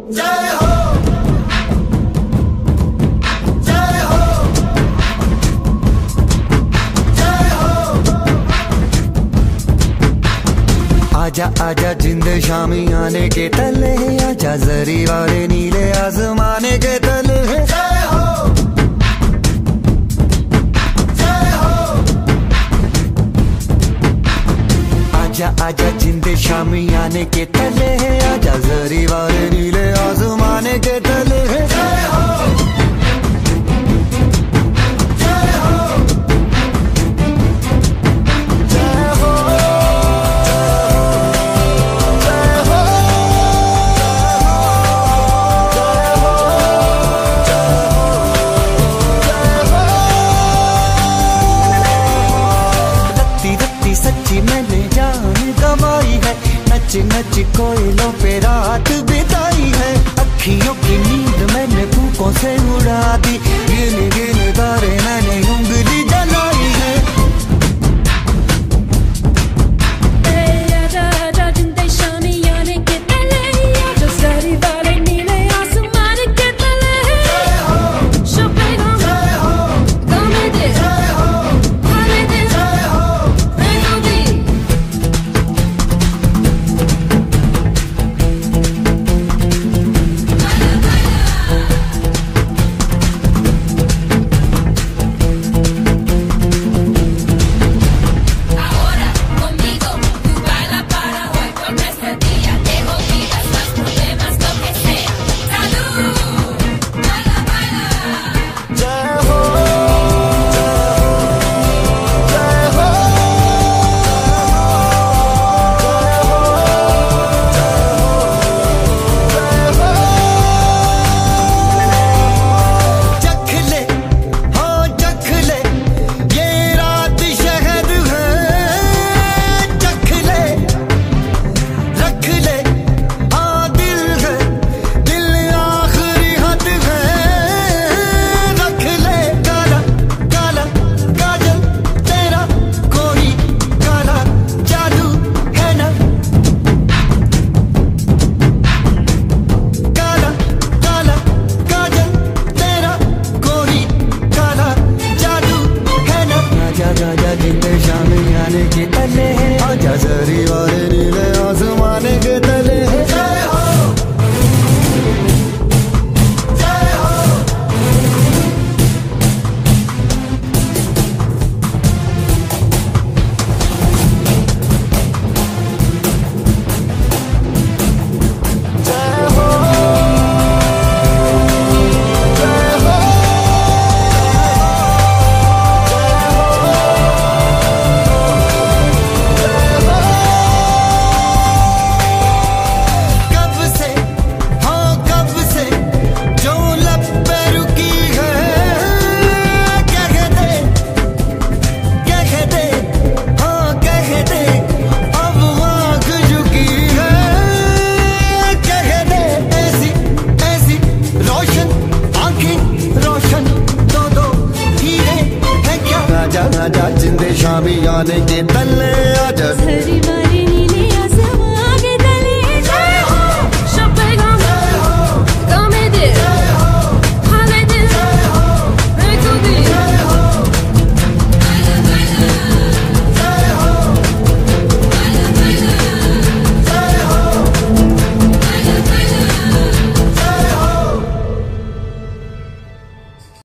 जय हो, जय हो, जय हो। आजा आजा जिंद शामी आने के तले, आजा जरी वाले नीले आसमाने के तले। जय हो, जय हो। आजा आजा जिंद शामी आने के तले, आजा जरी वाले नीले आसमाने के तले। जय हो, जय हो, जय हो, जय हो, रत्ती रत्ती सच्ची मैंने जान गवाई है, नच नच कोयलों पे रात बिताई है। अखियों की नींद मैंने फूकों से उड़ा दी, गिन गिन तारे मैंने उंगली जलाई है। आजा आजा जिंदे शामी आने के तले, आजा सारी वाले नीले आसमान के तले। जय हो, शोपेगा जय हो, गाने दे, जय हो, खाने दे, जय हो। बेगावी। Ahora conmigo, tú baila para hoy, porque este día te olvidas los problemas, lo que sea. ¡Salud! ¡Baila, baila! जय हो, जय हो, चख ले, हाँ चख ले, ये रात शहद है। चख ले, रख ले, हाँ दिल है, दिल आखिरी हद है। रख ले काला काला काजल तेरा, कोई काला जादू है ना। काला काला काजल तेरा, कोई काला जादू है ना। आजा आजा जिंदे शामी आने के तले, आजा जरी वाले नीले आसमाने के तले। जय हो, जय हो, जय हो, जय हो, कब से, हाँ कब से जो लब पे रुकी है। कह दे, कह दे, हाँ कह दे, अब आँख झुकी है। कह दे ऐसी ऐसी रोशन आंखें रोशन, दो दो हीरे है क्या। आजा आजा जिंदे शामी आने